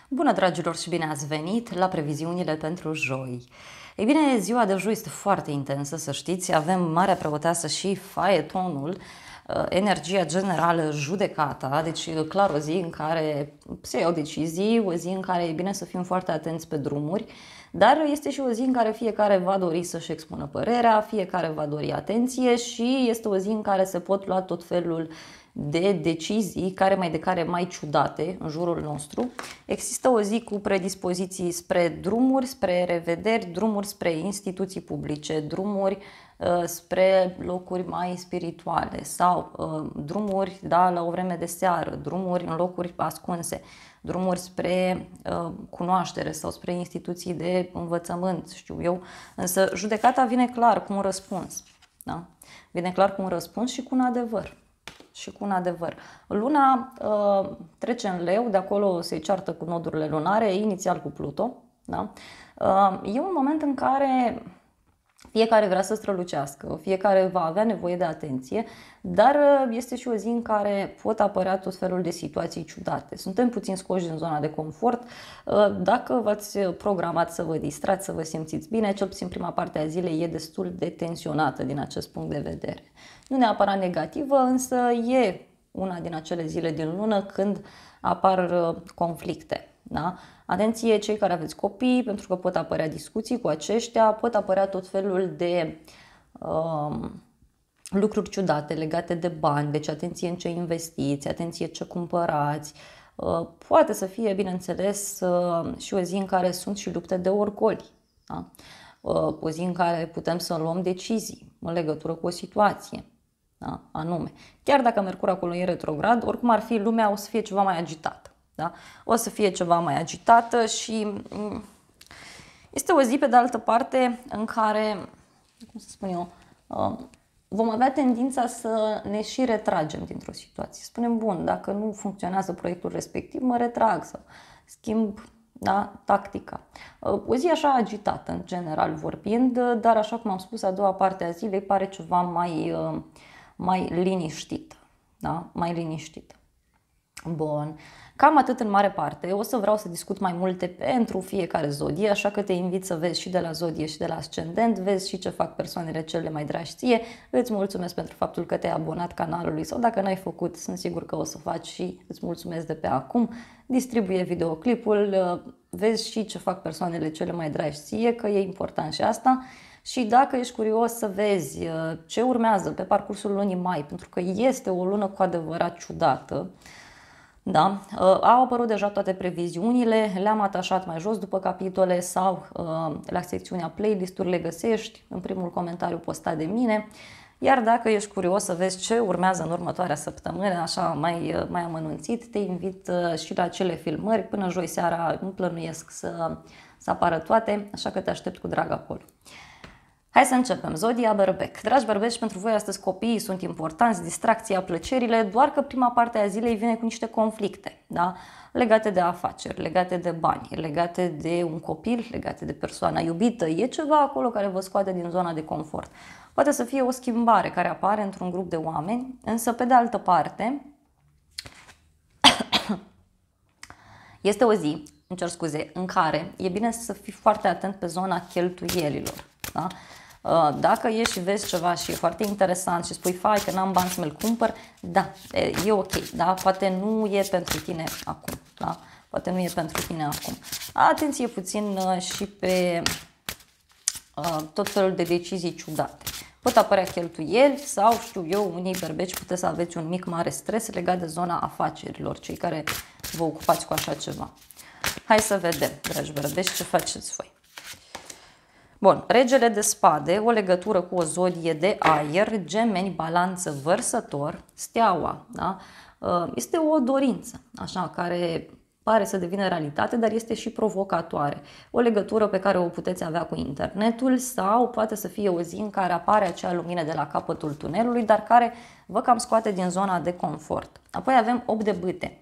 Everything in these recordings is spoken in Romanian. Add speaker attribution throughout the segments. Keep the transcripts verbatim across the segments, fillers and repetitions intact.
Speaker 1: Bună, dragilor, și bine ați venit la previziunile pentru joi. Ei bine, ziua de joi este foarte intensă, să știți, avem Marea Preoteasă și faetonul, energia generală, judecata, deci clar o zi în care se iau decizii, o zi în care e bine să fim foarte atenți pe drumuri, dar este și o zi în care fiecare va dori să-și expună părerea, fiecare va dori atenție și este o zi în care se pot lua tot felul de decizii, care mai de care mai ciudate în jurul nostru. Există o zi cu predispoziții spre drumuri, spre revederi, drumuri spre instituții publice, drumuri uh, spre locuri mai spirituale sau uh, drumuri, da, la o vreme de seară, drumuri în locuri ascunse, drumuri spre uh, cunoaștere sau spre instituții de învățământ, știu eu. Însă judecata vine clar cu un răspuns, da? Vine clar cu un răspuns și cu un adevăr. Și cu un adevăr. Luna uh, trece în Leu, de acolo se ceartă cu nodurile lunare, inițial cu Pluto. Da? Uh, e un moment în care fiecare vrea să strălucească, fiecare va avea nevoie de atenție, dar este și o zi în care pot apărea tot felul de situații ciudate. Suntem puțin scoși din zona de confort. Dacă v-ați programat să vă distrați, să vă simțiți bine, cel puțin prima parte a zilei e destul de tensionată din acest punct de vedere. Nu neapărat negativă, însă e una din acele zile din lună când apar conflicte. Da? Atenție cei care aveți copii, pentru că pot apărea discuții cu aceștia, pot apărea tot felul de uh, lucruri ciudate legate de bani, deci atenție în ce investiți, atenție ce cumpărați. Uh, poate să fie, bineînțeles, uh, și o zi în care sunt și lupte de orgoli. Da? Uh, o zi în care putem să luăm decizii în legătură cu o situație. Da? Anume, chiar dacă Mercur acolo e retrograd, oricum ar fi, lumea o să fie ceva mai agitată. Da? O să fie ceva mai agitată și este o zi, pe de altă parte, în care, cum să spun eu, vom avea tendința să ne și retragem dintr-o situație. Spunem, bun, dacă nu funcționează proiectul respectiv, mă retrag sau schimb, da, tactica. O zi așa agitată, în general vorbind, dar așa cum am spus, a doua parte a zilei pare ceva mai, mai liniștită. Da? Mai liniștită. Bun. Cam atât în mare parte. O să vreau să discut mai multe pentru fiecare zodie, așa că te invit să vezi și de la zodie și de la ascendent, vezi și ce fac persoanele cele mai dragi ție. Îți mulțumesc pentru faptul că te-ai abonat canalului sau dacă n-ai făcut, sunt sigur că o să faci și îți mulțumesc de pe acum. Distribuie videoclipul, vezi și ce fac persoanele cele mai dragi ție, că e important și asta. Și dacă ești curios să vezi ce urmează pe parcursul lunii mai, pentru că este o lună cu adevărat ciudată, da, au apărut deja toate previziunile, le-am atașat mai jos după capitole sau la secțiunea playlist-uri le găsești în primul comentariu postat de mine. Iar dacă ești curios să vezi ce urmează în următoarea săptămână, așa mai, mai amănunțit, te invit și la acele filmări. Până joi seara nu plănuiesc să, să apară toate, așa că te aștept cu drag acolo. Hai să începem. Zodia Berbec. Dragi bărbeți, pentru voi astăzi copiii sunt importanți, distracția, plăcerile, doar că prima parte a zilei vine cu niște conflicte, da? Legate de afaceri, legate de bani, legate de un copil, legate de persoana iubită. E ceva acolo care vă scoate din zona de confort. Poate să fie o schimbare care apare într-un grup de oameni, însă pe de altă parte este o zi, îmi cer scuze, în care e bine să fii foarte atent pe zona cheltuielilor. Da? Dacă ieși și vezi ceva și e foarte interesant și spui, fai că n-am bani să mi-l cumpăr, da, e ok, da? Poate nu e pentru tine acum, da? Poate nu e pentru tine acum. Atenție puțin și pe uh, tot felul de decizii ciudate. Pot apărea cheltuieli sau, știu eu, unii berbeci puteți să aveți un mic mare stres legat de zona afacerilor, cei care vă ocupați cu așa ceva. Hai să vedem, dragi berbeci, ce faceți voi. Bun, regele de spade, o legătură cu o zodie de aer, gemeni, balanță, vărsător, steaua, da? Este o dorință, așa, care pare să devină realitate, dar este și provocatoare. O legătură pe care o puteți avea cu internetul sau poate să fie o zi în care apare acea lumină de la capătul tunelului, dar care vă cam scoate din zona de confort. Apoi avem opt de bâte.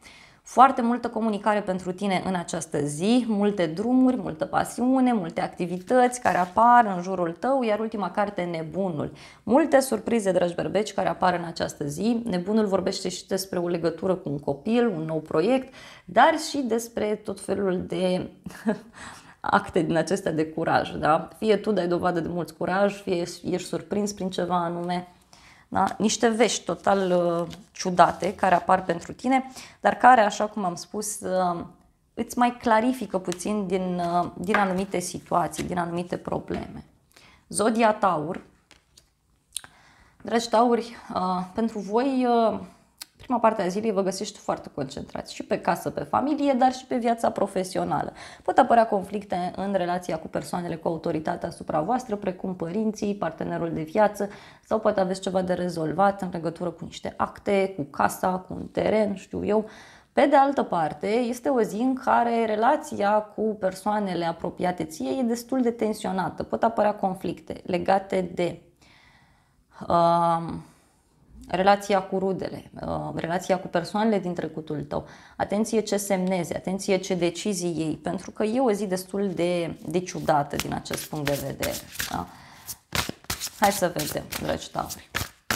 Speaker 1: Foarte multă comunicare pentru tine în această zi, multe drumuri, multă pasiune, multe activități care apar în jurul tău, iar ultima carte, Nebunul. Multe surprize, dragi berbeci, care apar în această zi. Nebunul vorbește și despre o legătură cu un copil, un nou proiect, dar și despre tot felul de acte din acestea de curaj. Da? Fie tu dai dovadă de mult curaj, fie ești surprins prin ceva anume. Da? Niște vești total uh, ciudate care apar pentru tine, dar care, așa cum am spus, uh, îți mai clarifică puțin din, uh, din anumite situații, din anumite probleme. Zodia Taur. Dragi tauri, uh, pentru voi, uh, prima parte a zilei vă găsești foarte concentrați și pe casă, pe familie, dar și pe viața profesională. Pot apărea conflicte în relația cu persoanele cu autoritate asupra voastră, precum părinții, partenerul de viață, sau poate aveți ceva de rezolvat în legătură cu niște acte, cu casa, cu un teren, știu eu. Pe de altă parte, este o zi în care relația cu persoanele apropiate ție e destul de tensionată. Pot apărea conflicte legate de Uh, relația cu rudele, uh, relația cu persoanele din trecutul tău. Atenție ce semnezi, atenție ce decizii iei, pentru că e o zi destul de, de ciudată din acest punct de vedere. Da? Hai să vedem, dragi tauri.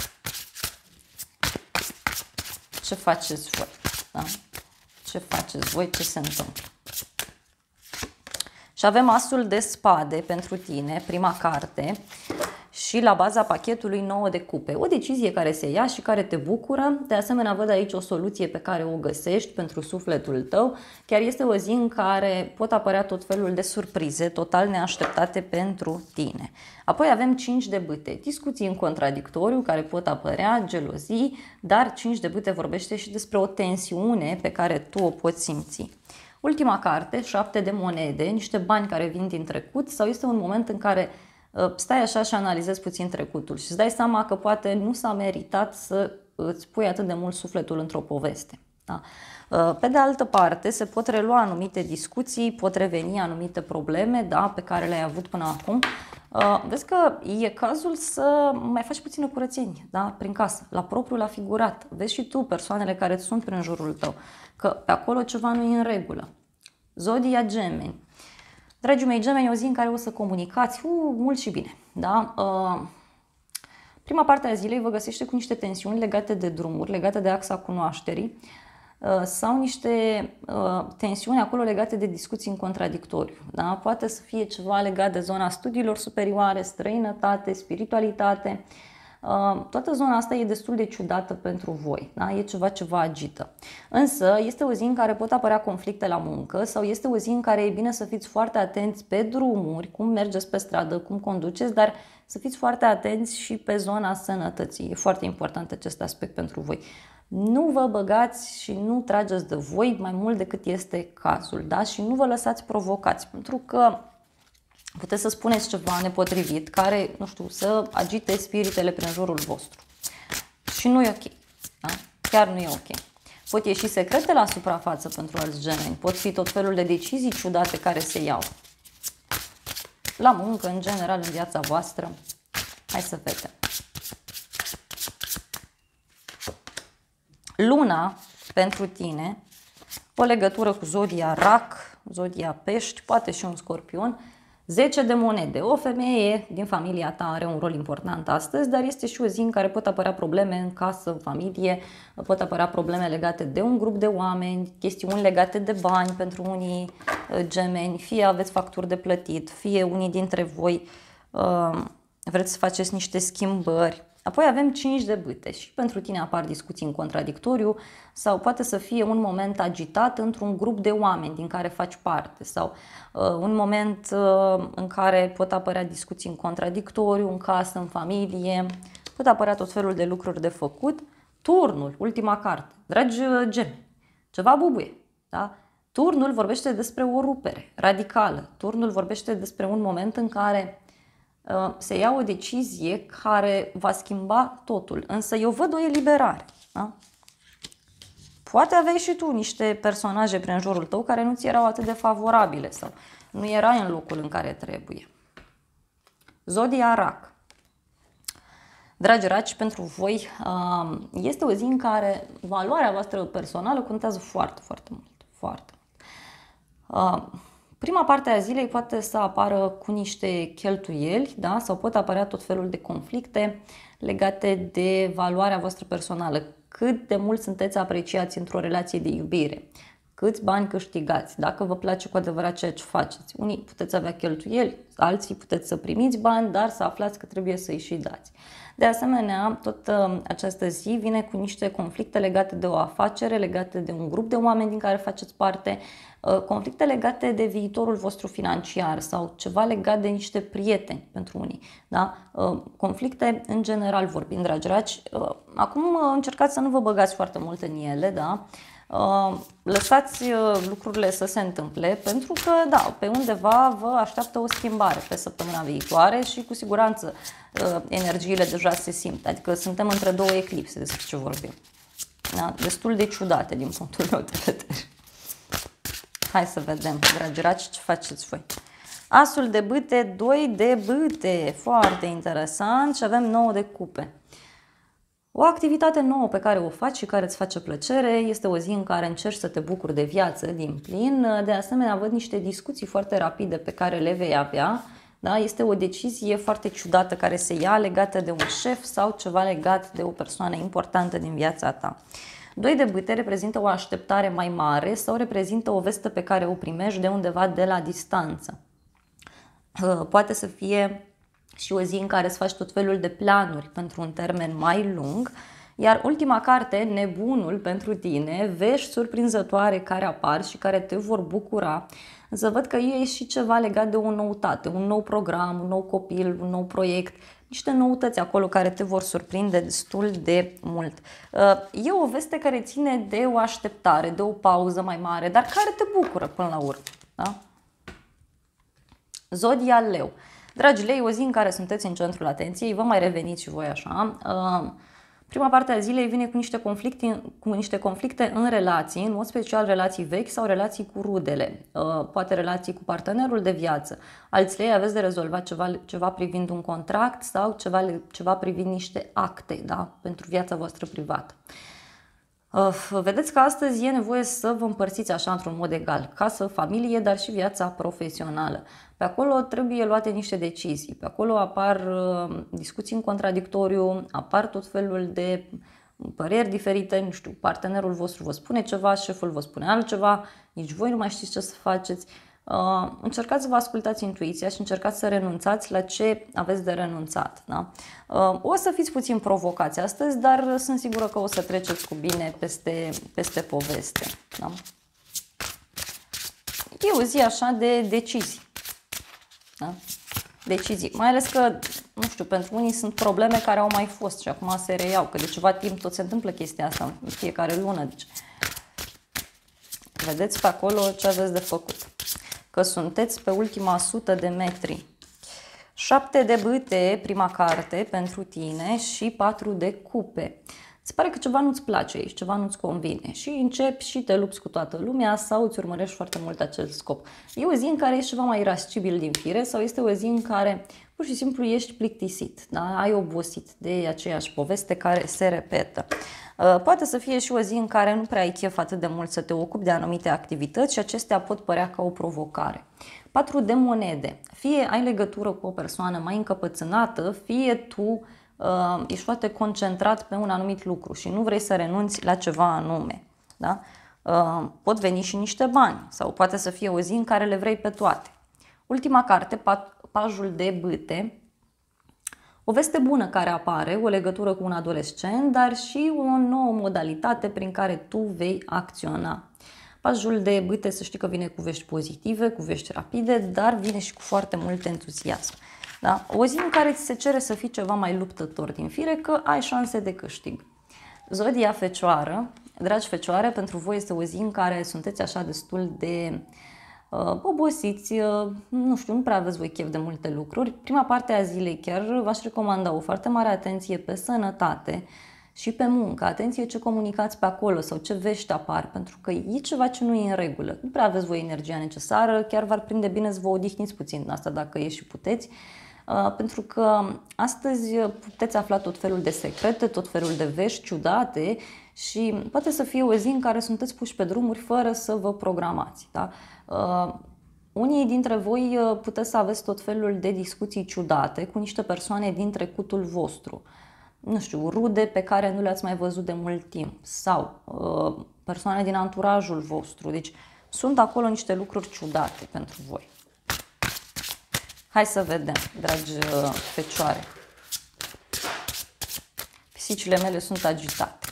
Speaker 1: Ce faceți voi? Da? Ce faceți voi? Ce se întâmplă? Și avem Asul de Spade pentru tine, prima carte. Și la baza pachetului nouă de cupe. O decizie care se ia și care te bucură. De asemenea, văd aici o soluție pe care o găsești pentru sufletul tău. Chiar este o zi în care pot apărea tot felul de surprize total neașteptate pentru tine. Apoi avem cinci de bâte. Discuții în contradictoriu care pot apărea, gelozii, dar cinci de bâte vorbește și despre o tensiune pe care tu o poți simți. Ultima carte, șapte de monede, niște bani care vin din trecut, sau este un moment în care stai așa și analizezi puțin trecutul și îți dai seama că poate nu s-a meritat să îți pui atât de mult sufletul într-o poveste. Da? Pe de altă parte, se pot relua anumite discuții, pot reveni anumite probleme, da, pe care le-ai avut până acum. Vezi că e cazul să mai faci puțină curățenie, da, prin casă, la propriu, la figurat. Vezi și tu persoanele care sunt prin jurul tău, că pe acolo ceva nu e în regulă. Zodia Gemeni. Dragii mei, Gemeni, e o zi în care o să comunicați uh, mult și bine. Da? Uh, prima parte a zilei vă găsește cu niște tensiuni legate de drumuri, legate de axa cunoașterii uh, sau niște uh, tensiuni acolo legate de discuții în contradictoriu. Da? Poate să fie ceva legat de zona studiilor superioare, străinătate, spiritualitate. Uh, toată zona asta e destul de ciudată pentru voi, da? E ceva ce vă agită. Însă este o zi în care pot apărea conflicte la muncă sau este o zi în care e bine să fiți foarte atenți pe drumuri, cum mergeți pe stradă, cum conduceți, dar să fiți foarte atenți și pe zona sănătății. E foarte important acest aspect pentru voi. Nu vă băgați și nu trageți de voi mai mult decât este cazul, da? Și nu vă lăsați provocați, pentru că puteți să spuneți ceva nepotrivit care, nu știu, să agite spiritele prin jurul vostru. Și nu e ok. Da? Chiar nu e ok. Pot ieși secrete la suprafață pentru alți gemeni. Pot fi tot felul de decizii ciudate care se iau. La muncă, în general, în viața voastră. Hai să vedem. Luna, pentru tine, o legătură cu zodia Rac, zodia Pești, poate și un Scorpion. zece de monede. O femeie din familia ta are un rol important astăzi, dar este și o zi în care pot apărea probleme în casă, în familie, pot apărea probleme legate de un grup de oameni, chestiuni legate de bani pentru unii gemeni, fie aveți facturi de plătit, fie unii dintre voi uh, vreți să faceți niște schimbări. Apoi avem cinci de bâte și pentru tine apar discuții în contradictoriu sau poate să fie un moment agitat într-un grup de oameni din care faci parte sau uh, un moment uh, în care pot apărea discuții în contradictoriu, în casă, în familie, pot apărea tot felul de lucruri de făcut. Turnul, ultima carte, dragi gemeni, ceva bubuie, da? Turnul vorbește despre o rupere radicală, turnul vorbește despre un moment în care se ia o decizie care va schimba totul, însă eu văd o eliberare. Da? Poate aveai și tu niște personaje prin jurul tău care nu ți erau atât de favorabile sau nu erai în locul în care trebuie. Zodia Rac. Dragi raci, pentru voi este o zi în care valoarea voastră personală contează foarte, foarte mult. Foarte mult. Prima parte a zilei poate să apară cu niște cheltuieli, da? Sau pot apărea tot felul de conflicte legate de valoarea voastră personală. Cât de mult sunteți apreciați într-o relație de iubire, câți bani câștigați, dacă vă place cu adevărat ceea ce faceți. Unii puteți avea cheltuieli, alții puteți să primiți bani, dar să aflați că trebuie să-i și dați. De asemenea, tot această zi vine cu niște conflicte legate de o afacere, legate de un grup de oameni din care faceți parte, conflicte legate de viitorul vostru financiar sau ceva legat de niște prieteni pentru unii. Da? Conflicte în general vorbind, dragi raci. Acum încercați să nu vă băgați foarte mult în ele, da? Lăsați lucrurile să se întâmple, pentru că, da, pe undeva vă așteaptă o schimbare pe săptămâna viitoare și cu siguranță energiile deja se simt. Adică suntem între două eclipse, despre ce vorbim. Da? Destul de ciudate din punctul meu de vedere. Hai să vedem, dragi raci, ce faceți voi. Asul de bâte, doi de bâte, foarte interesant, și avem nouă de cupe. O activitate nouă pe care o faci și care îți face plăcere, este o zi în care încerci să te bucuri de viață din plin. De asemenea, văd niște discuții foarte rapide pe care le vei avea. Da? Este o decizie foarte ciudată care se ia legată de un șef sau ceva legat de o persoană importantă din viața ta. Doi de bâte reprezintă o așteptare mai mare sau reprezintă o veste pe care o primești de undeva de la distanță. Poate să fie și o zi în care îți faci tot felul de planuri pentru un termen mai lung. Iar ultima carte, Nebunul, pentru tine, vești surprinzătoare care apar și care te vor bucura. Să văd că e și ceva legat de o noutate, un nou program, un nou copil, un nou proiect, niște noutăți acolo care te vor surprinde destul de mult. E o veste care ține de o așteptare, de o pauză mai mare, dar care te bucură până la urmă. Da? Zodia Leu. Dragi lei, o zi în care sunteți în centrul atenției, vă mai reveniți și voi așa. Prima parte a zilei vine cu niște conflicte, cu niște conflicte în relații, în mod special relații vechi sau relații cu rudele, poate relații cu partenerul de viață. Alți lei aveți de rezolvat ceva, ceva privind un contract sau ceva, ceva privind niște acte, da? Pentru viața voastră privată. Vedeți că astăzi e nevoie să vă împărțiți așa într-un mod egal, casă, familie, dar și viața profesională. Pe acolo trebuie luate niște decizii, pe acolo apar discuții în contradictoriu, apar tot felul de păreri diferite, nu știu, partenerul vostru vă spune ceva, șeful vă spune altceva, nici voi nu mai știți ce să faceți. Uh, încercați să vă ascultați intuiția și încercați să renunțați la ce aveți de renunțat. Da? Uh, o să fiți puțin provocați astăzi, dar sunt sigură că o să treceți cu bine peste, peste poveste. Da? E o zi așa de decizii. Da? Decizii. Mai ales că, nu știu, pentru unii sunt probleme care au mai fost și acum se reiau, că de ceva timp tot se întâmplă chestia asta în fiecare lună. Deci, vedeți pe acolo ce aveți de făcut. Că sunteți pe ultima sută de metri. Șapte de bâte, prima carte pentru tine, și patru de cupe. Îți pare că ceva nu-ți place aici, ceva nu-ți convine și începi și te lupți cu toată lumea sau îți urmărești foarte mult acel scop. E o zi în care ești ceva mai irascibil din fire sau este o zi în care pur și simplu ești plictisit, da? Ai obosit de aceeași poveste care se repetă. Poate să fie și o zi în care nu prea ai chef atât de mult să te ocupi de anumite activități și acestea pot părea ca o provocare. Patru de monede. Fie ai legătură cu o persoană mai încăpățânată, fie tu uh, ești foarte concentrat pe un anumit lucru și nu vrei să renunți la ceva anume. Da? Uh, pot veni și niște bani sau poate să fie o zi în care le vrei pe toate. Ultima carte, pajul de bâte. O veste bună care apare, o legătură cu un adolescent, dar și o nouă modalitate prin care tu vei acționa. Pajul de bâte, să știi că vine cu vești pozitive, cu vești rapide, dar vine și cu foarte mult entuziasm. Da? O zi în care ți se cere să fii ceva mai luptător din fire, că ai șanse de câștig. Zodia Fecioară. Dragi Fecioare, pentru voi este o zi în care sunteți așa destul de uh, obosiți, uh, nu știu, nu prea aveți voi chef de multe lucruri. Prima parte a zilei chiar v-aș recomanda o foarte mare atenție pe sănătate și pe muncă. Atenție ce comunicați pe acolo sau ce vești apar, pentru că e ceva ce nu e în regulă. Nu prea aveți voi energia necesară, chiar v-ar prinde bine să vă odihniți puțin în asta dacă e și puteți. pentru că astăzi puteți afla tot felul de secrete, tot felul de vești ciudate și poate să fie o zi în care sunteți puși pe drumuri fără să vă programați. Da? Unii dintre voi puteți să aveți tot felul de discuții ciudate cu niște persoane din trecutul vostru. Nu știu, rude pe care nu le-ați mai văzut de mult timp sau uh, persoane din anturajul vostru. Deci sunt acolo niște lucruri ciudate pentru voi. Hai să vedem, dragi uh, fecioare. Pisicile mele sunt agitate.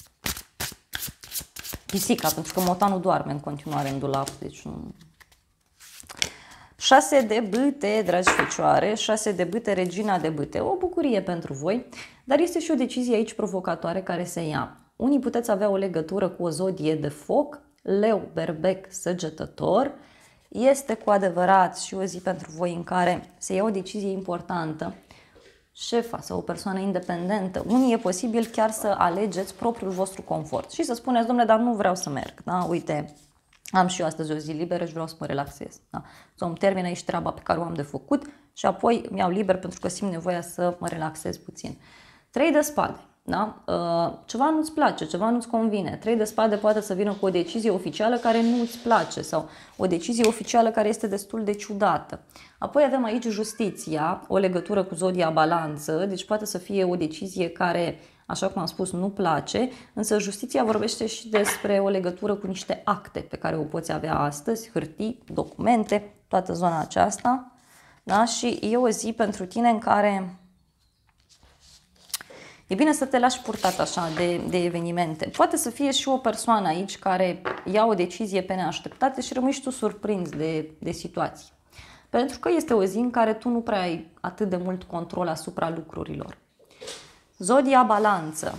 Speaker 1: Pisica, pentru că motanul doarme în continuare în dulap, deci nu... șase de bâte, dragi fecioare, șase de bâte, regina de bâte. O bucurie pentru voi, dar este și o decizie aici provocatoare care se ia. Unii puteți avea o legătură cu o zodie de foc, leu, berbec, săgetător. Este cu adevărat și o zi pentru voi în care se ia o decizie importantă, șefa sau o persoană independentă. Unii e posibil chiar să alegeți propriul vostru confort și să spuneți, domnule, dar nu vreau să merg, da? Uite, am și eu astăzi o zi liberă și vreau să mă relaxez. Da? Sau îmi termin aici treaba pe care o am de făcut și apoi mi-au liber pentru că simt nevoia să mă relaxez puțin. Trei de spade. Da? Ceva nu-ți place, ceva nu-ți convine. Trei de spade poate să vină cu o decizie oficială care nu-ți place sau o decizie oficială care este destul de ciudată. Apoi avem aici justiția, o legătură cu zodia balanță, deci poate să fie o decizie care, așa cum am spus, nu place, însă justiția vorbește și despre o legătură cu niște acte pe care o poți avea astăzi, hârtii, documente, toată zona aceasta. Da? Și e o zi pentru tine în care e bine să te lași purtat așa de, de evenimente. Poate să fie și o persoană aici care ia o decizie pe neașteptate și rămâi și tu surprins de, de situații. Pentru că este o zi în care tu nu prea ai atât de mult control asupra lucrurilor. Zodia balanță.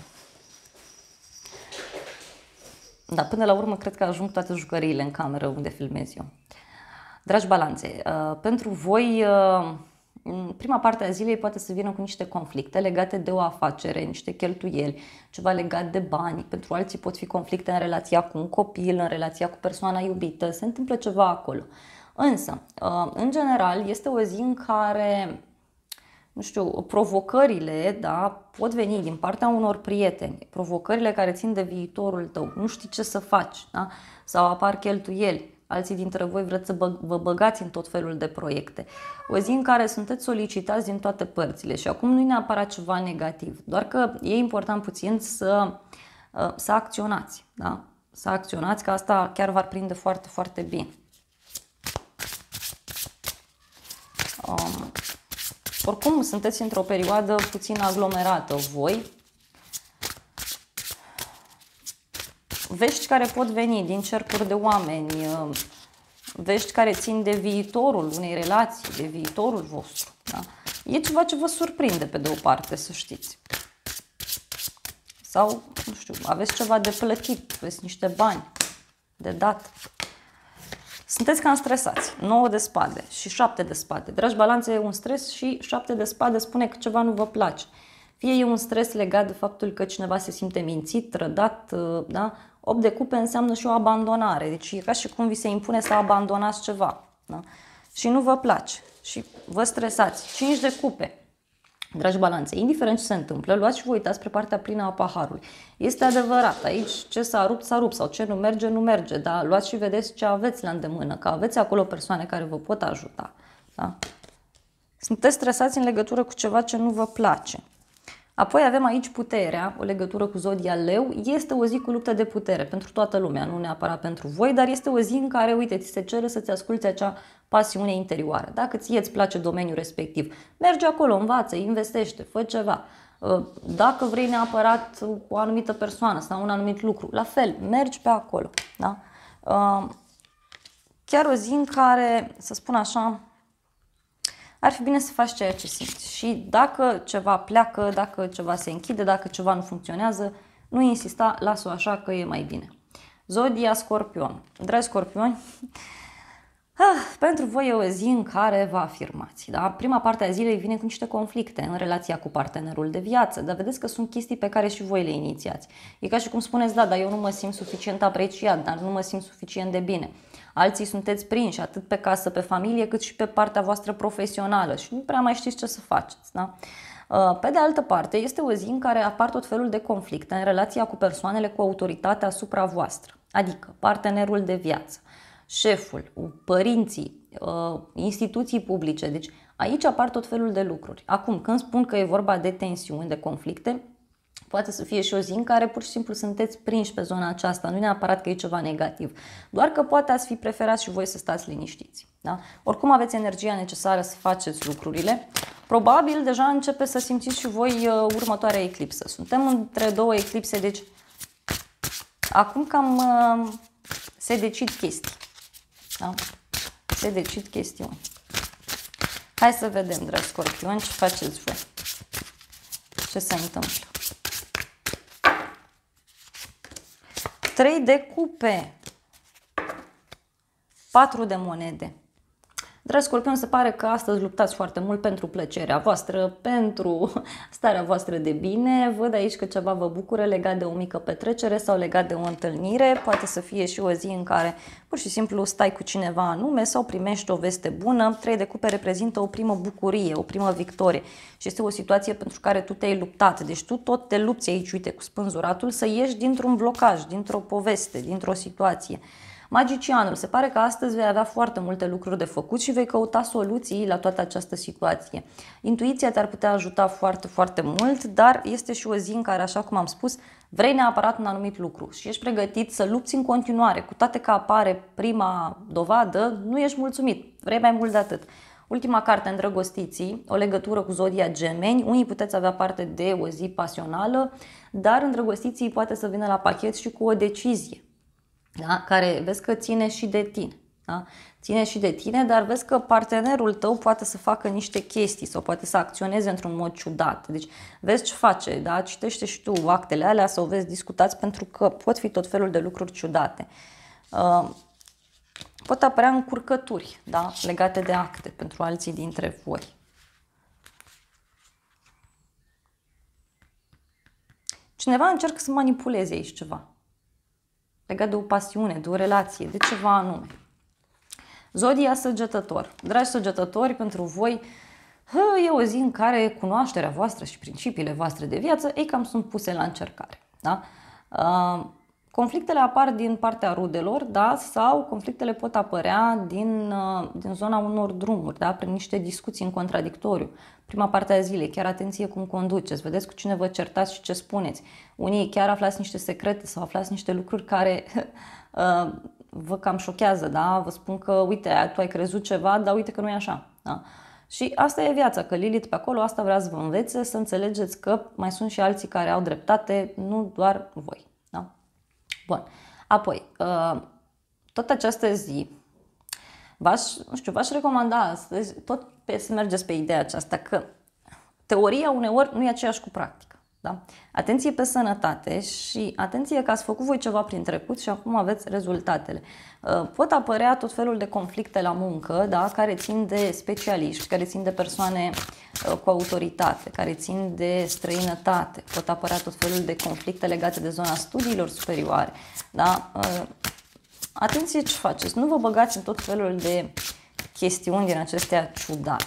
Speaker 1: Da, până la urmă cred că ajung toate jucăriile în cameră unde filmez eu. Dragi balanțe, uh, pentru voi uh, prima parte a zilei poate să vină cu niște conflicte legate de o afacere, niște cheltuieli, ceva legat de bani. Pentru alții pot fi conflicte în relația cu un copil, în relația cu persoana iubită, se întâmplă ceva acolo. Însă, uh, în general, este o zi în care, nu știu, provocările, da, pot veni din partea unor prieteni, provocările care țin de viitorul tău, nu știi ce să faci, da? Sau apar cheltuieli, alții dintre voi vreți să bă vă băgați în tot felul de proiecte. O zi în care sunteți solicitați din toate părțile și acum nu e neapărat ceva negativ, doar că e important puțin să, să acționați, da? Să acționați, că asta chiar v-ar prinde foarte, foarte bine. Um, Oricum, sunteți într-o perioadă puțin aglomerată voi. Vești care pot veni din cercuri de oameni, vești care țin de viitorul unei relații, de viitorul vostru. Da? E ceva ce vă surprinde pe de o parte, să știți. Sau, nu știu, aveți ceva de plătit, aveți niște bani de dat. Sunteți cam stresați. nouă de spade și șapte de spade. Dragi balanțe, e un stres și șapte de spade spune că ceva nu vă place. Fie e un stres legat de faptul că cineva se simte mințit, trădat, da? opt de cupe înseamnă și o abandonare. Deci e ca și cum vi se impune să abandonați ceva. Da? Și nu vă place. Și vă stresați. cinci de cupe. Dragi balanțe, indiferent ce se întâmplă, luați și vă uitați spre partea plină a paharului. Este adevărat, aici ce s-a rupt, s-a rupt, sau ce nu merge, nu merge, dar luați și vedeți ce aveți la îndemână, că aveți acolo persoane care vă pot ajuta. Da? Sunteți stresați în legătură cu ceva ce nu vă place. Apoi avem aici puterea, o legătură cu zodia leu. Este o zi cu luptă de putere pentru toată lumea, nu neapărat pentru voi, dar este o zi în care, uite, ți se cere să-ți asculți acea pasiune interioară. Dacă ție îți place domeniul respectiv, mergi acolo, învață, investește, fă ceva. Dacă vrei neapărat o anumită persoană sau un anumit lucru, la fel, mergi pe acolo. Da? Chiar o zi în care, să spun așa, ar fi bine să faci ceea ce simți. Și dacă ceva pleacă, dacă ceva se închide, dacă ceva nu funcționează, nu insista, lasă-o așa că e mai bine. Zodia Scorpion. Dragi scorpioni, ah, pentru voi e o zi în care vă afirmați. Da? Prima parte a zilei vine cu niște conflicte în relația cu partenerul de viață, dar vedeți că sunt chestii pe care și voi le inițiați. E ca și cum spuneți, da, dar eu nu mă simt suficient apreciat, dar nu mă simt suficient de bine. Alții sunteți prinși atât pe casă, pe familie, cât și pe partea voastră profesională și nu prea mai știți ce să faceți. Da? Pe de altă parte, este o zi în care apar tot felul de conflicte în relația cu persoanele cu autoritate asupra voastră, adică partenerul de viață, șeful, părinții, instituții publice. Deci aici apar tot felul de lucruri. Acum, când spun că e vorba de tensiuni, de conflicte, poate să fie și o zi în care pur și simplu sunteți prinși pe zona aceasta, nu neapărat că e ceva negativ, doar că poate ați fi preferat și voi să stați liniștiți. Da? Oricum aveți energia necesară să faceți lucrurile. Probabil deja începe să simțiți și voi uh, următoarea eclipsă. Suntem între două eclipse, deci acum cam uh, se decid chestii. Da? Se decid chestiuni. Hai să vedem, dragi scorpioni, ce faceți voi. Ce se întâmplă. trei de cupe, patru de monede. Dragi scorpioni, se pare că astăzi luptați foarte mult pentru plăcerea voastră, pentru starea voastră de bine. Văd aici că ceva vă bucură legat de o mică petrecere sau legat de o întâlnire. Poate să fie și o zi în care pur și simplu stai cu cineva anume sau primești o veste bună. trei de cupe reprezintă o primă bucurie, o primă victorie și este o situație pentru care tu te-ai luptat. Deci tu tot te lupți aici, uite, cu spânzuratul, să ieși dintr-un blocaj, dintr-o poveste, dintr-o situație. Magicianul, se pare că astăzi vei avea foarte multe lucruri de făcut și vei căuta soluții la toată această situație. Intuiția te-ar putea ajuta foarte, foarte mult, dar este și o zi în care, așa cum am spus, vrei neapărat un anumit lucru și ești pregătit să lupți în continuare, cu toate că apare prima dovadă, nu ești mulțumit, vrei mai mult de atât. Ultima carte, Îndrăgostiții, o legătură cu zodia Gemeni. Unii puteți avea parte de o zi pasională, dar Îndrăgostiții poate să vină la pachet și cu o decizie. Da? Care vezi că ține și de tine. Da? Ține și de tine, dar vezi că partenerul tău poate să facă niște chestii sau poate să acționeze într-un mod ciudat. Deci vezi ce face, da? Citește și tu actele alea sau vezi, discutați, pentru că pot fi tot felul de lucruri ciudate. Uh, pot apărea încurcături, da? Legate de acte pentru alții dintre voi. Cineva încearcă să manipuleze aici ceva. Legat de o pasiune, de o relație, de ceva anume. Zodia Săgetător. Dragi săgetători, pentru voi e o zi în care cunoașterea voastră și principiile voastre de viață, ei cam sunt puse la încercare. Da? Conflictele apar din partea rudelor, da? Sau conflictele pot apărea din, din zona unor drumuri, da? Prin niște discuții în contradictoriu. Prima parte a zilei, chiar atenție cum conduceți, vedeți cu cine vă certați și ce spuneți. Unii chiar aflați niște secrete sau aflați niște lucruri care uh, vă cam șochează, da? Vă spun că, uite, tu ai crezut ceva, dar uite că nu e așa. Da? Și asta e viața, că Lilith pe acolo, asta vrea să vă învețe, să înțelegeți că mai sunt și alții care au dreptate, nu doar voi. Da? Bun. Apoi, uh, tot această zi, v-aș, nu știu, v-aș recomanda astăzi, tot pe, să mergeți pe ideea aceasta, că teoria uneori nu e aceeași cu practica. Da? Atenție pe sănătate și atenție că ați făcut voi ceva prin trecut și acum aveți rezultatele. Pot apărea tot felul de conflicte la muncă, da? Care țin de specialiști, care țin de persoane cu autoritate, care țin de străinătate. Pot apărea tot felul de conflicte legate de zona studiilor superioare. Da? Atenție ce faceți, nu vă băgați în tot felul de chestiuni din acestea ciudate.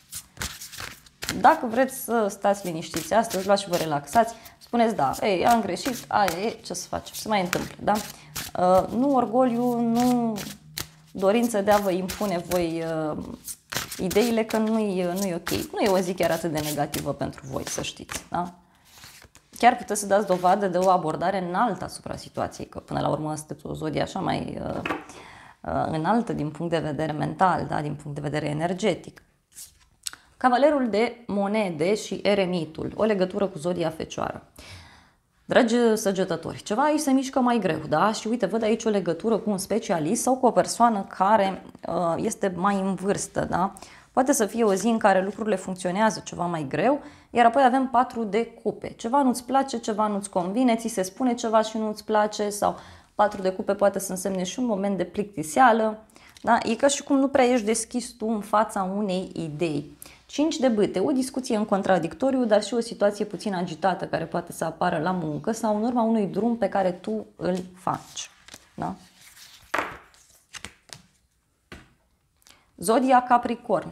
Speaker 1: Dacă vreți să stați liniștiți astăzi, luați și vă relaxați, spuneți da, ei, am greșit, aia e, ce să facem, se mai întâmplă, da? Uh, nu orgoliu, nu dorință de a vă impune voi uh, ideile, că nu-i nu e ok. Nu e o zi chiar atât de negativă pentru voi, să știți, da? Chiar puteți să dați dovadă de o abordare înaltă asupra situației, că până la urmă sunteți o zodie așa mai uh, uh, înaltă din punct de vedere mental, da? Din punct de vedere energetic. Cavalerul de monede și eremitul, o legătură cu zodia Fecioară. Dragi săgetători, ceva aici se mișcă mai greu, da? Și uite, văd aici o legătură cu un specialist sau cu o persoană care uh, este mai în vârstă, da? Poate să fie o zi în care lucrurile funcționează ceva mai greu, iar apoi avem patru de cupe. Ceva nu-ți place, ceva nu-ți convine, ți se spune ceva și nu-ți place, sau patru de cupe poate să însemne și un moment de plictiseală, da? E ca și cum nu prea ești deschis tu în fața unei idei. cinci de bâte, o discuție în contradictoriu, dar și o situație puțin agitată care poate să apară la muncă sau în urma unui drum pe care tu îl faci. Da? Zodia Capricorn.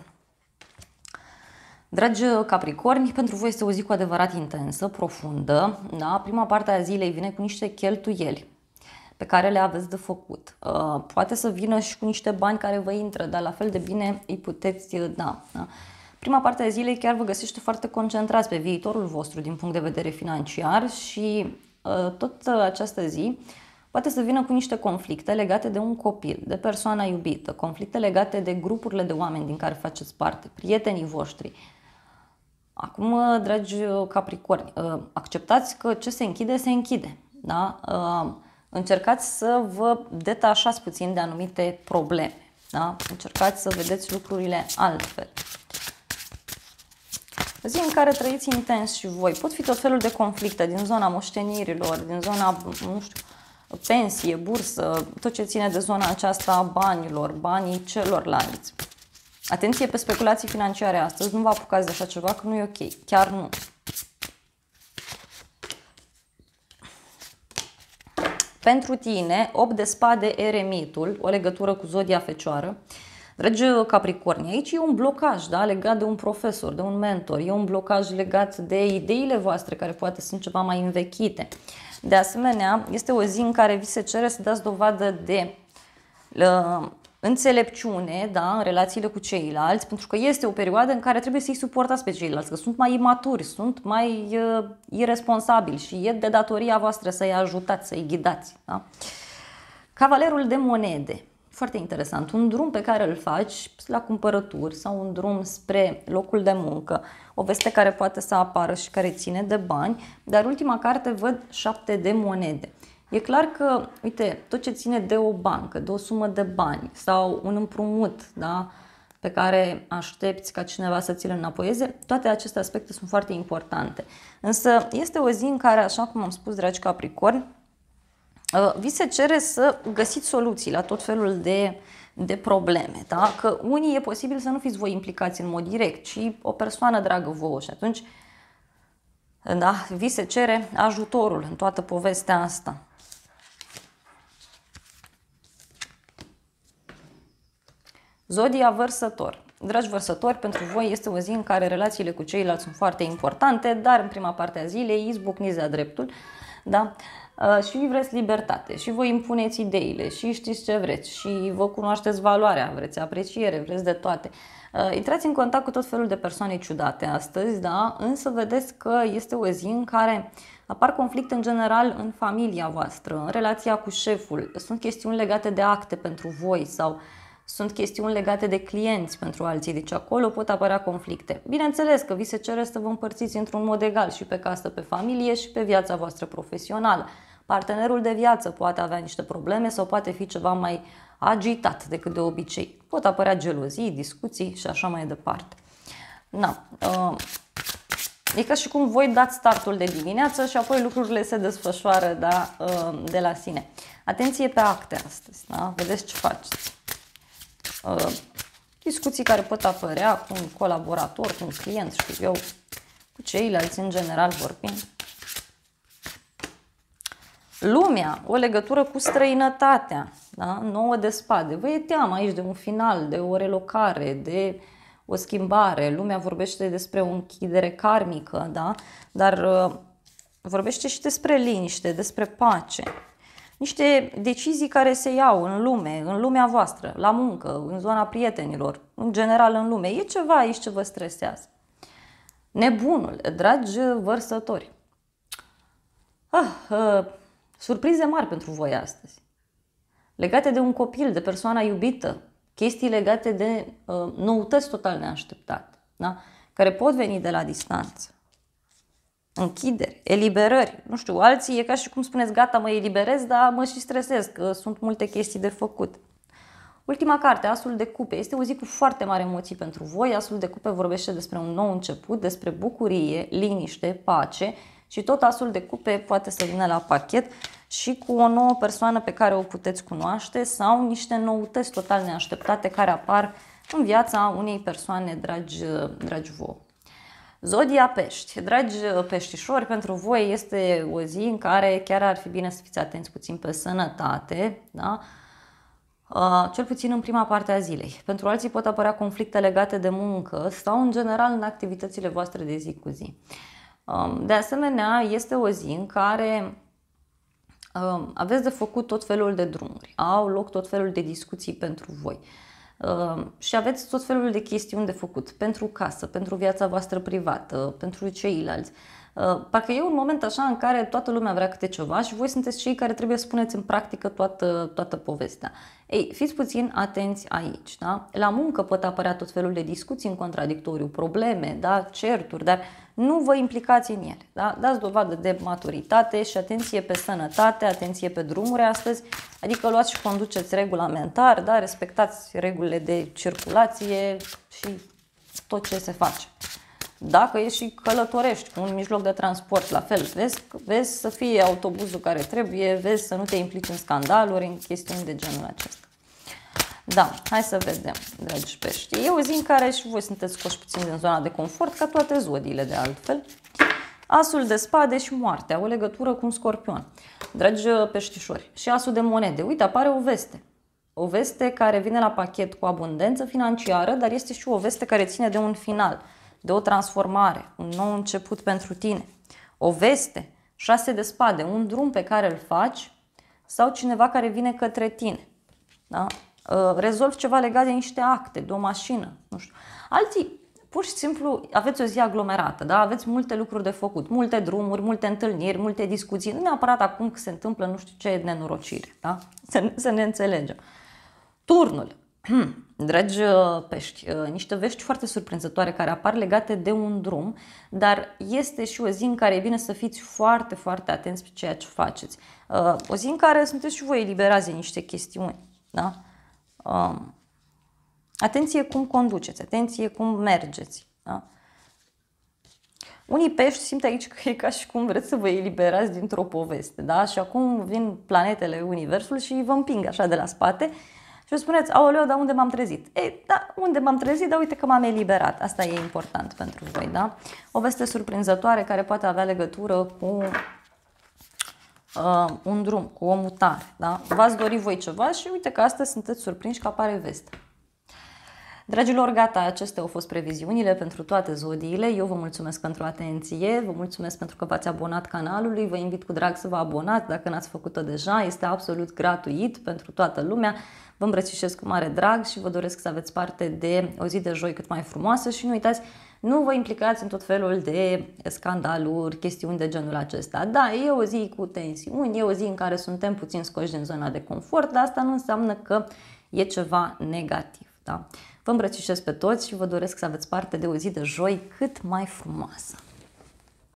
Speaker 1: Dragi Capricorni, pentru voi este o zi cu adevărat intensă, profundă. Da? Prima parte a zilei vine cu niște cheltuieli pe care le aveți de făcut. Uh, poate să vină și cu niște bani care vă intră, dar la fel de bine îi puteți da. da. Prima parte a zilei chiar vă găsește foarte concentrați pe viitorul vostru din punct de vedere financiar și uh, tot această zi poate să vină cu niște conflicte legate de un copil, de persoana iubită, conflicte legate de grupurile de oameni din care faceți parte, prietenii voștri. Acum, dragi Capricorni, acceptați că ce se închide, se închide. Da? Încercați să vă detașați puțin de anumite probleme. Da? Încercați să vedeți lucrurile altfel. O zi în care trăiți intens și voi. Pot fi tot felul de conflicte din zona moștenirilor, din zona, nu știu, pensie, bursă, tot ce ține de zona aceasta a banilor, banii celorlalți. Atenție pe speculații financiare astăzi, nu vă apucați de așa ceva, că nu e ok, chiar nu. Pentru tine, opt de spade, eremitul, o legătură cu zodia Fecioară. Dragi Capricorni, aici e un blocaj, da, legat de un profesor, de un mentor, e un blocaj legat de ideile voastre care poate sunt ceva mai învechite. De asemenea, este o zi în care vi se cere să dați dovadă de uh, înțelepciune, da, în relațiile cu ceilalți, pentru că este o perioadă în care trebuie să-i suportați pe ceilalți, că sunt mai imaturi, sunt mai uh, irresponsabili și e de datoria voastră să-i ajutați, să-i ghidați. Da? Cavalerul de monede. Foarte interesant, un drum pe care îl faci la cumpărături sau un drum spre locul de muncă, o veste care poate să apară și care ține de bani, dar ultima carte văd șapte de monede. E clar că, uite, tot ce ține de o bancă, de o sumă de bani sau un împrumut, da, pe care aștepți ca cineva să ți-l înapoieze, toate aceste aspecte sunt foarte importante. Însă este o zi în care, așa cum am spus, dragi Capricorni, vi se cere să găsiți soluții la tot felul de, de probleme. Da? Că unii e posibil să nu fiți voi implicați în mod direct, ci o persoană dragă vouă și atunci da, vi se cere ajutorul în toată povestea asta. Zodia Vărsător. Dragi vărsători, pentru voi este o zi în care relațiile cu ceilalți sunt foarte importante, dar în prima parte a zilei izbucniți de-a dreptul. Da? Și vreți libertate și vă impuneți ideile și știți ce vreți și vă cunoașteți valoarea, vreți apreciere, vreți de toate. Intrați în contact cu tot felul de persoane ciudate astăzi, da? Însă vedeți că este o zi în care apar conflicte în general în familia voastră, în relația cu șeful. Sunt chestiuni legate de acte pentru voi sau sunt chestiuni legate de clienți pentru alții, deci acolo pot apărea conflicte. Bineînțeles că vi se cere să vă împărțiți într-un mod egal și pe casă, pe familie și pe viața voastră profesională. Partenerul de viață poate avea niște probleme sau poate fi ceva mai agitat decât de obicei. Pot apărea gelozii, discuții și așa mai departe. Na, uh, e ca și cum voi dați startul de dimineață și apoi lucrurile se desfășoară da, uh, de la sine. Atenție pe acte astăzi, da? Vedeți ce faceți. Uh, discuții care pot apărea cu un colaborator, cu un client, știu eu, cu ceilalți în general vorbind. Lumea, o legătură cu străinătatea, da? Nouă de spade. Vă e teamă aici de un final, de o relocare, de o schimbare. Lumea vorbește despre o închidere karmică, da? Dar uh, vorbește și despre liniște, despre pace. Niște decizii care se iau în lume, în lumea voastră, la muncă, în zona prietenilor, în general în lume. E ceva aici ce vă stresează. Nebunul, dragi vărsători. Ah, uh, surprize mari pentru voi astăzi. Legate de un copil, de persoana iubită, chestii legate de uh, noutăți total neașteptate, da? Care pot veni de la distanță. Închideri, eliberări, nu știu, alții e ca și cum spuneți gata, mă eliberez, dar mă și stresez, că sunt multe chestii de făcut. Ultima carte, Asul de Cupe, este o zi cu foarte mari emoții pentru voi. Asul de Cupe vorbește despre un nou început, despre bucurie, liniște, pace și tot Asul de Cupe poate să vină la pachet și cu o nouă persoană pe care o puteți cunoaște sau niște noutăți total neașteptate care apar în viața unei persoane dragi, dragi vouă. Zodia Pești. Dragi peștișori, pentru voi este o zi în care chiar ar fi bine să fiți atenți puțin pe sănătate, da? Uh, cel puțin în prima parte a zilei. Pentru alții pot apărea conflicte legate de muncă sau în general în activitățile voastre de zi cu zi. Uh, de asemenea, este o zi în care uh, aveți de făcut tot felul de drumuri, au loc tot felul de discuții pentru voi. Uh, și aveți tot felul de chestiuni de făcut pentru casă, pentru viața voastră privată, pentru ceilalți. Uh, parcă e un moment așa în care toată lumea vrea câte ceva și voi sunteți cei care trebuie să puneți în practică toată, toată povestea. Ei, fiți puțin atenți aici, da? La muncă pot apărea tot felul de discuții în contradictoriu, probleme, da? Certuri, dar nu vă implicați în ele, da? Dați dovadă de maturitate și atenție pe sănătate, atenție pe drumuri astăzi, adică luați și conduceți regulamentar, da? Respectați regulile de circulație și tot ce se face. Dacă ești și călătorești cu un mijloc de transport, la fel, vezi, vezi să fie autobuzul care trebuie, vezi să nu te implici în scandaluri, în chestiuni de genul acesta. Da, hai să vedem, dragi pești. E o zi în care și voi sunteți scoși puțin din zona de confort, ca toate zodiile de altfel. Asul de spade și moartea, o legătură cu un scorpion. Dragi peștișori, și asul de monede, uite, apare o veste. O veste care vine la pachet cu abundență financiară, dar este și o veste care ține de un final, de o transformare, un nou început pentru tine. O veste, șase de spade, un drum pe care îl faci sau cineva care vine către tine. Da? Rezolvi ceva legat de niște acte, de o mașină, nu știu. Alții, pur și simplu, aveți o zi aglomerată, da? Aveți multe lucruri de făcut, multe drumuri, multe întâlniri, multe discuții. Nu neapărat acum că se întâmplă nu știu ce nenorocire, da? Să, să ne înțelegem. Turnul. Dragi pești, niște vești foarte surprinzătoare care apar legate de un drum, dar este și o zi în care e bine să fiți foarte, foarte atenți pe ceea ce faceți. O zi în care sunteți și voi eliberați de niște chestiuni. Da? Atenție cum conduceți, atenție cum mergeți. Da? Unii pești simt aici că e ca și cum vreți să vă eliberați dintr-o poveste. Da? Și acum vin planetele, universul și vă împing așa de la spate și vă spuneți, aoleu, dar unde m-am trezit? Ei, da, unde m-am trezit, dar uite că m-am eliberat. Asta e important pentru voi, da? O veste surprinzătoare care poate avea legătură cu uh, un drum, cu o mutare, da? V-ați dori voi ceva și uite că astăzi sunteți surprinși că apare veste. Dragilor, gata, acestea au fost previziunile pentru toate zodiile. Eu vă mulțumesc pentru atenție, vă mulțumesc pentru că v-ați abonat canalului, vă invit cu drag să vă abonați dacă n-ați făcut-o deja, este absolut gratuit pentru toată lumea. Vă îmbrățișez cu mare drag și vă doresc să aveți parte de o zi de joi cât mai frumoasă și nu uitați, nu vă implicați în tot felul de scandaluri, chestiuni de genul acesta. Da, e o zi cu tensiuni, e o zi în care suntem puțin scoși din zona de confort, dar asta nu înseamnă că e ceva negativ. Da? Vă îmbrățișez pe toți și vă doresc să aveți parte de o zi de joi cât mai frumoasă.